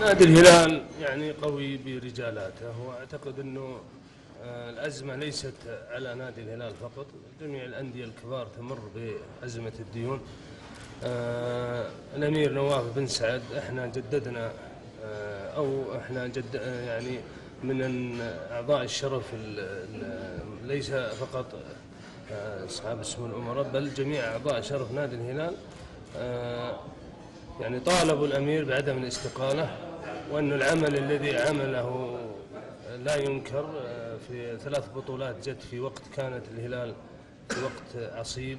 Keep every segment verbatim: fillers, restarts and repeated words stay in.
نادي الهلال يعني قوي برجالاته، واعتقد انه الازمه ليست على نادي الهلال فقط، جميع الانديه الكبار تمر بازمه الديون. الامير نواف بن سعد احنا جددنا او احنا جد يعني من اعضاء الشرف ليس فقط اصحاب السمو الامراء بل جميع اعضاء شرف نادي الهلال يعني طالبوا الأمير بعدم الاستقالة، وأن العمل الذي عمله لا ينكر في ثلاث بطولات جت في وقت كانت الهلال في وقت عصيب.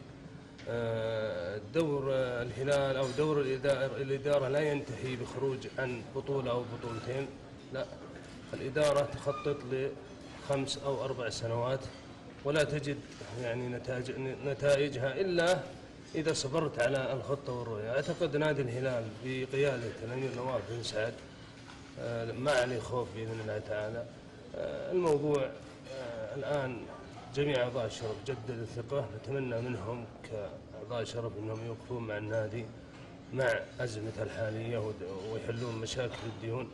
دور الهلال أو دور الإدارة لا ينتهي بخروج عن بطولة أو بطولتين، لا، الإدارة تخطط لخمس أو أربع سنوات ولا تجد يعني نتائج نتائجها إلا إذا صبرت على الخطة والرؤية. أعتقد نادي الهلال بقيادة الأمير نواف بن سعد ما عليه خوف بإذن الله تعالى. الموضوع الآن جميع أعضاء الشرف جدد الثقة، نتمنى منهم كأعضاء شرف أنهم يوقفون مع النادي مع أزمته الحالية ويحلون مشاكل الديون.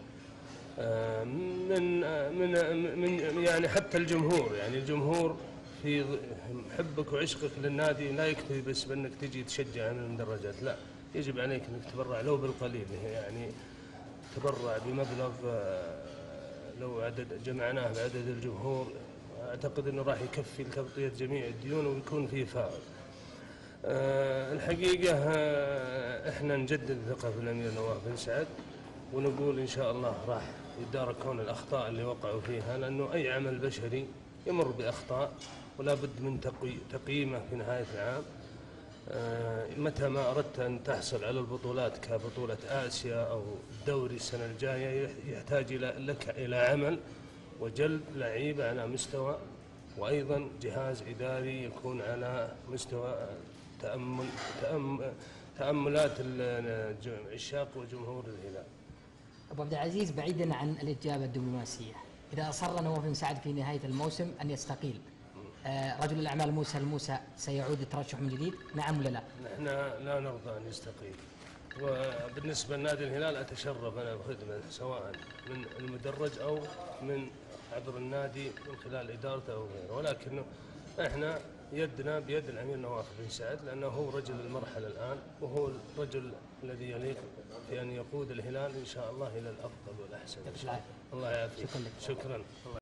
من من من يعني حتى الجمهور، يعني الجمهور في حبك وعشقك للنادي لا يكتفي بس بأنك تجي تشجع من المدرجات، لا، يجب عليك أنك تبرع لو بالقليل، يعني تبرع بمبلغ لو عدد جمعناه بعدد الجمهور أعتقد أنه راح يكفي لتغطية جميع الديون ويكون فيه فائض. الحقيقة احنا نجدد الثقة في الأمير نواف بن سعد ونقول إن شاء الله راح يتداركون الأخطاء اللي وقعوا فيها، لأنه أي عمل بشري يمر بأخطاء ولا بد من تقييمه في نهاية العام. متى ما أردت أن تحصل على البطولات كبطولة آسيا أو الدوري السنة الجاية يحتاج لك إلى عمل وجلب لعيبة على مستوى، وأيضا جهاز إداري يكون على مستوى تأمل تأمل تأملات العشاق وجمهور الهلال. أبو عبد العزيز، بعيدا عن الإجابة الدبلوماسية، إذا أصر نواف بن سعد في نهاية الموسم أن يستقيل، آه رجل الأعمال موسى الموسى سيعود الترشح من جديد، نعم ولا لا؟ نحن لا نرضى أن يستقيل، وبالنسبة لنادي الهلال أتشرف أنا بخدمة سواء من المدرج أو من عبر النادي من خلال إدارته أو غيره، ولكن احنا يدنا بيد الأمير نواف بن سعد لأنه هو رجل المرحلة الآن وهو الرجل الذي يليق في أن يقود الهلال إن شاء الله إلى الأفضل والأحسن. الله الله يعافيك. شكرا لك. شكرا.